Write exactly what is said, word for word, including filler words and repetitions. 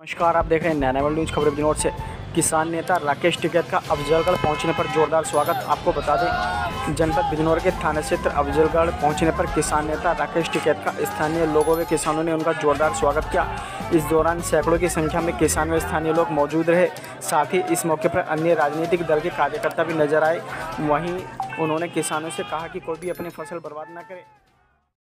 नमस्कार, आप देख रहे हैं नैना वर्ल्ड न्यूज़। खबर विनोद से। किसान नेता राकेश टिकैत का अफजलगढ़ पहुंचने पर जोरदार स्वागत। आपको बता दें, जनपद बिजनौर के थाना क्षेत्र अफजलगढ़ पहुंचने पर किसान नेता राकेश टिकैत का स्थानीय लोगों व किसानों ने उनका जोरदार स्वागत किया। इस दौरान सैकड़ों की संख्या में किसान व स्थानीय लोग मौजूद रहे। साथ ही इस मौके पर अन्य राजनीतिक दल के कार्यकर्ता भी नजर आए। वहीं उन्होंने किसानों से कहा कि कोई भी अपनी फसल बर्बाद न करे।